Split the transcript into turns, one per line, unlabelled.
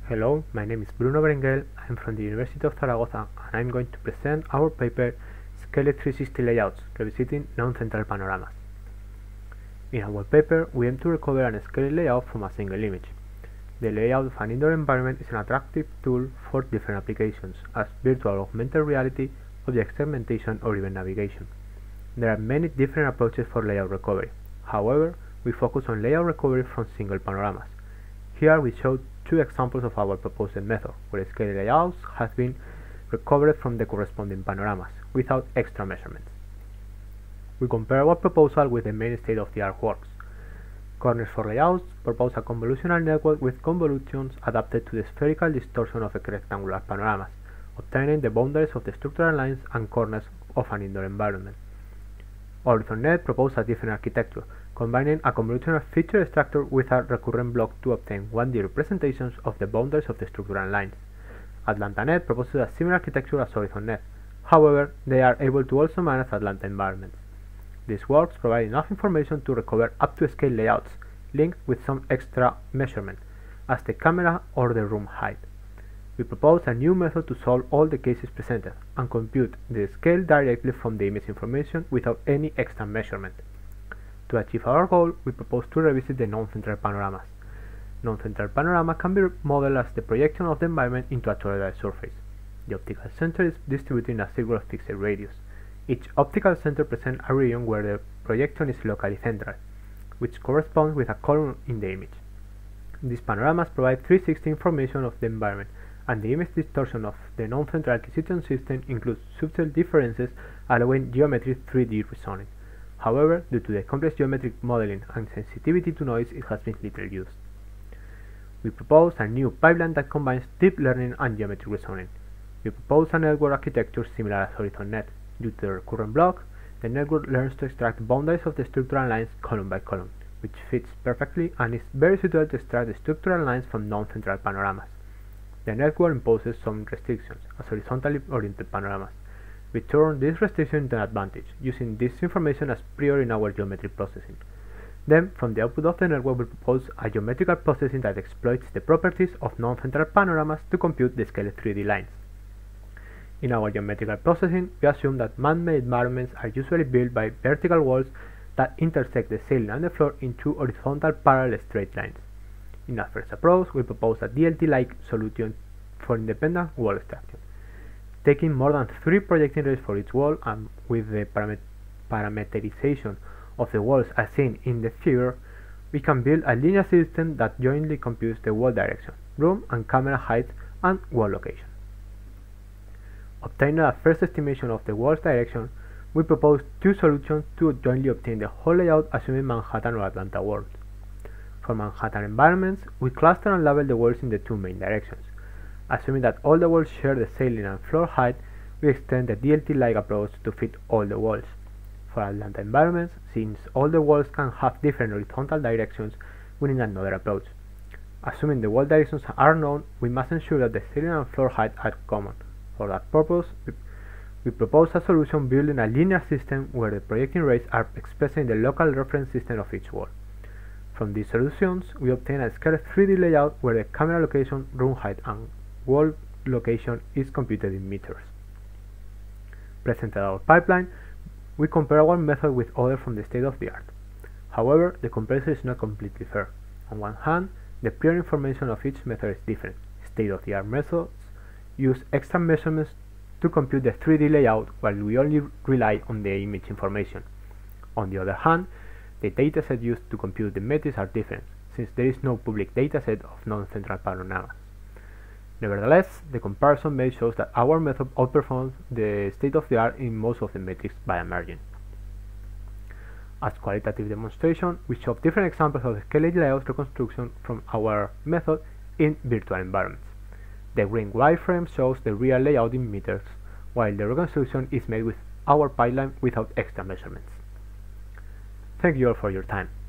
Hello, my name is Bruno Berenguel. I'm from the University of Zaragoza and I'm going to present our paper Scaled 360 Layouts, Revisiting Non-Central Panoramas. In our paper, we aim to recover an scaled layout from a single image. The layout of an indoor environment is an attractive tool for different applications, as virtual augmented reality, object segmentation, or even navigation. There are many different approaches for layout recovery. However, we focus on layout recovery from single panoramas. Here we show two examples of our proposed method, where scaled layouts have been recovered from the corresponding panoramas, without extra measurements. We compare our proposal with the main state-of-the-art works. Corners for Layouts propose a convolutional network with convolutions adapted to the spherical distortion of rectangular panoramas, obtaining the boundaries of the structural lines and corners of an indoor environment. HorizonNet proposes a different architecture, combining a convolutional feature extractor with a recurrent block to obtain 1D representations of the boundaries of the structural lines. AtlantaNet proposes a similar architecture as HorizonNet. However, they are able to also manage Atlanta environments. These works provide enough information to recover up-to-scale layouts, linked with some extra measurement, as the camera or the room height. We propose a new method to solve all the cases presented, and compute the scale directly from the image information without any extra measurement. To achieve our goal, we propose to revisit the non-central panoramas. Non-central panorama can be modeled as the projection of the environment into a toroidal surface. The optical center is distributed in a circular fixed radius. Each optical center presents a region where the projection is locally central, which corresponds with a column in the image. These panoramas provide 360 information of the environment, and the image distortion of the non-central acquisition system includes subtle differences, allowing geometric 3D reasoning. However, due to the complex geometric modeling and sensitivity to noise, it has been little used. We propose a new pipeline that combines deep learning and geometric reasoning. We propose a network architecture similar as HorizonNet. Due to the recurrent block, the network learns to extract boundaries of the structural lines column by column, which fits perfectly and is very suitable to extract the structural lines from non-central panoramas. The network imposes some restrictions, as horizontally oriented panoramas. We turn this restriction into an advantage, using this information as prior in our geometric processing. Then, from the output of the network, we propose a geometrical processing that exploits the properties of non-central panoramas to compute the scaled 3D lines. In our geometrical processing, we assume that man-made environments are usually built by vertical walls that intersect the ceiling and the floor in two horizontal parallel straight lines. In our first approach, we propose a DLT-like solution for independent wall extraction. Taking more than 3 projecting rays for each wall, and with the parameterization of the walls as seen in the figure, we can build a linear system that jointly computes the wall direction, room and camera height, and wall location. Obtaining a first estimation of the wall's direction, we propose 2 solutions to jointly obtain the whole layout, assuming Manhattan or Atlanta worlds. For Manhattan environments, we cluster and label the walls in the 2 main directions. Assuming that all the walls share the ceiling and floor height, we extend the DLT-like approach to fit all the walls. For Atlanta environments, since all the walls can have different horizontal directions, we need another approach. Assuming the wall directions are known, we must ensure that the ceiling and floor height are common. For that purpose, we propose a solution building a linear system where the projecting rays are expressed in the local reference system of each wall. From these solutions, we obtain a scaled 3D layout where the camera location, room height, and wall location is computed in meters. Presented our pipeline, we compare our method with others from the state-of-the-art. However, the comparison is not completely fair. On one hand, the prior information of each method is different. State-of-the-art methods use extra measurements to compute the 3D layout, while we only rely on the image information. On the other hand, the dataset used to compute the metrics are different, since there is no public dataset of non-central panoramas. Nevertheless, the comparison made shows that our method outperforms the state-of-the-art in most of the metrics by a margin. As qualitative demonstration, we show different examples of scaled layout reconstruction from our method in virtual environments. The green wireframe shows the real layout in meters, while the reconstruction is made with our pipeline without extra measurements. Thank you all for your time.